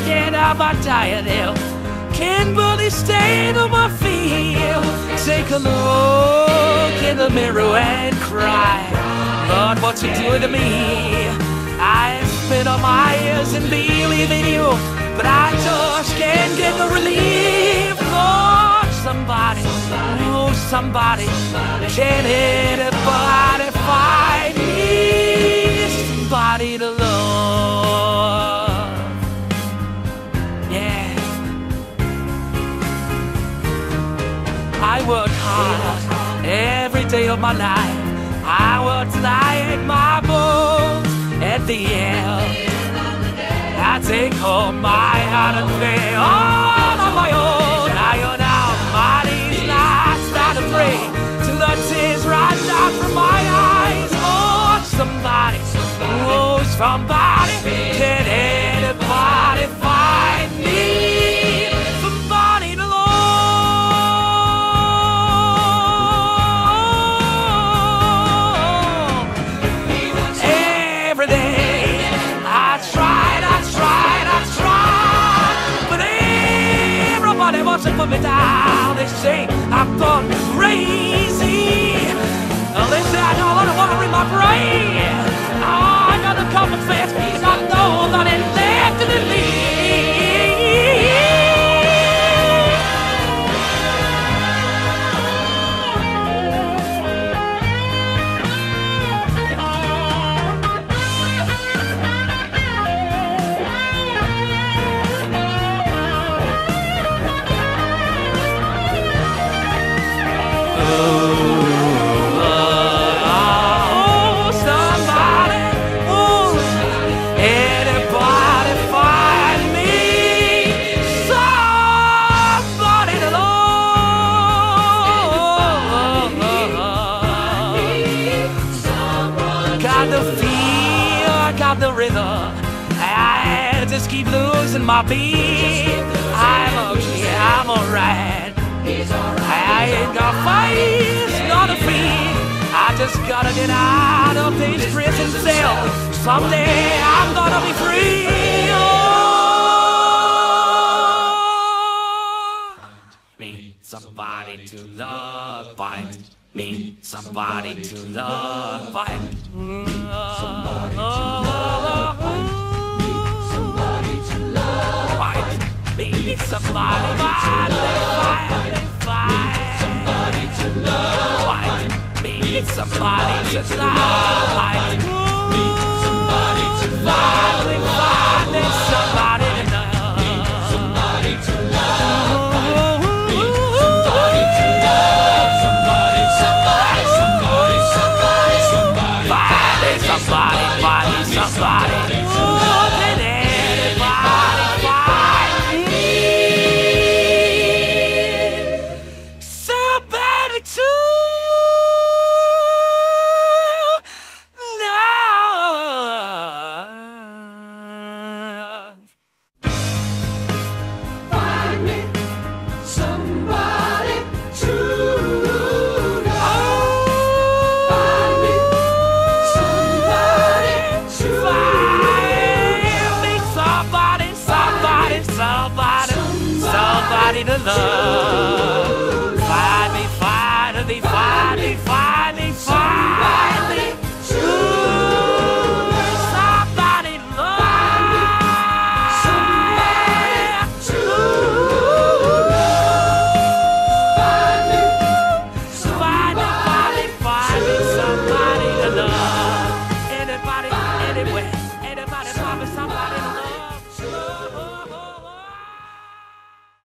get out my diet hill. Can't barely stand on my feet. Take a look in the mirror and cry, Lord, what you doing to me? I spent all my years in believing you, but I just can't get no relief. Lord, somebody, oh somebody, can anybody find me somebody to love? Yeah. I work hard every day of my life. I work like my bones. At the end, I take home my heart and pay all on my own. I earn out my days, I start to pray till the tears run down from my eyes. Oh, somebody, oh somebody, can anybody find me somebody to love? Every day I tried, but everybody wants to put me down. They say I'm gone crazy. They say I don't want to read my brain. Oh, I gotta confess, because I know that it left in me. Got the feel, got the rhythm. I just keep losing my beat. I'm okay, I'm alright. I ain't got fights, not a feat. I just gotta get out of this prison cell. Someday I'm gonna be free. Oh, me somebody to love, find me somebody to love, find somebody to love, somebody to love, find me somebody, find somebody to love, find me somebody to love, find me somebody to love, find me somebody to love, somebody to love, me somebody to love, somebody, somebody, somebody, somebody, somebody, somebody, somebody, somebody, can anybody find me somebody to love? Find me somebody to love. Find me somebody to love. Somebody to love.